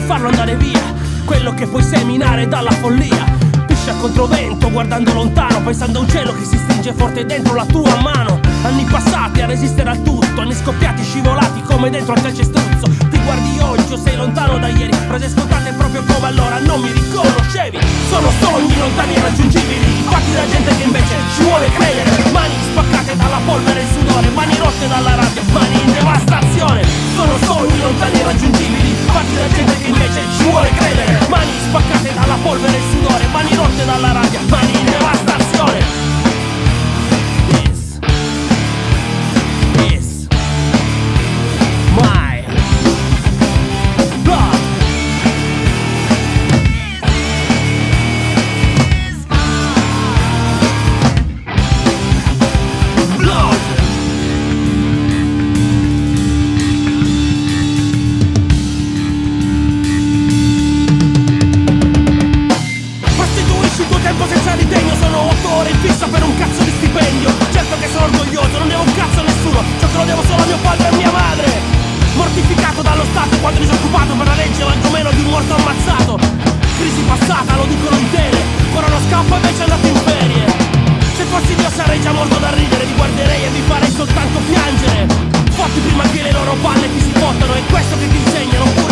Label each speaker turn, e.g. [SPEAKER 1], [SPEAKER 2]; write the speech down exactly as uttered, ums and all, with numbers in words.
[SPEAKER 1] farlo andare via quello che puoi seminare dalla follia. Piscia a controvento, guardando lontano, pensando a un cielo che si stringe forte dentro la tua mano. Anni passati a resistere al tutto, anni scoppiati, scivolati come dentro al calcestruzzo. Ti guardi oggi o sei lontano da ieri, frasi scontate proprio come allora non mi riconoscevi. Sono sogni lontani e raggiungibili, fatti da gente che invece ci vuole credere. Mani spaccate dalla polvere e il sudore, mani rotte dalla rabbia, mani in devastazione. Sono sogni lontani e raggiungibili, fatti da gente che invece ci vuole credere. Mani spaccate dalla polvere e il sudore, mani rotte dalla rabbia, mani in devastazione. This is my blood. Blood. Prostituisci il tuo tempo senza ritegno, sono otto ore in fissa per un cazzo di stipendio. Certo che sono orgoglioso, non devo un cazzo a nessuno, ciò che lo devo solo a mio padre e a mia madre. Mortificato dallo Stato quando disoccupato per la legge valgo meno di un morto ammazzato. Crisi passata, lo dicono in tele, ora non scappa invece è andato in ferie. Se fossi Dio sarei già morto da ridere, vi guarderei e vi farei soltanto piangere. Fotti prima che le loro palle ti si fottano, è questo che ti insegnano, pure